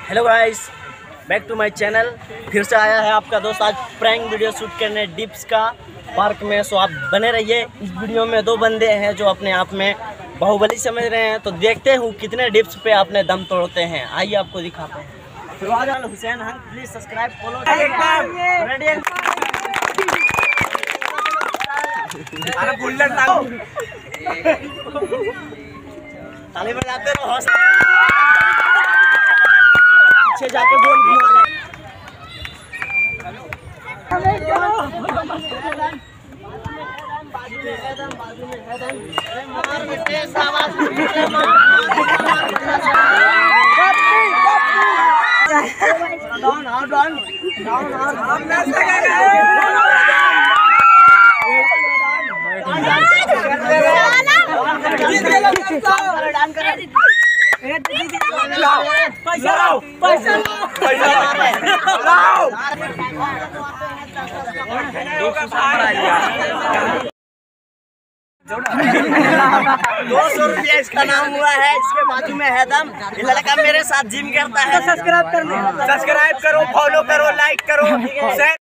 Hello guys, back to my channel. फिर से आया है आपका दोस्त आज प्रैंक वीडियो शूट करने डिप्स का पार्क में। सो आप बने रहिए। इस वीडियो में दो बंदे हैं जो अपने आप में बाहुबली समझ रहे हैं, तो देखते हूँ कितने डिप्स पे अपने दम तोड़ते हैं। आइए आपको दिखाते हैं। हुसैन हंग, प्लीज सब्सक्राइब फॉलो। अरे बुलेट लाओ, ताली बजाते रहो, पीछे जाके बोल घुमा ले। ₹200 इसका नाम हुआ है। इसके बाजू में है दम। ये लड़का मेरे साथ जिम करता है। सब्सक्राइब करो, फॉलो करो, लाइक करो।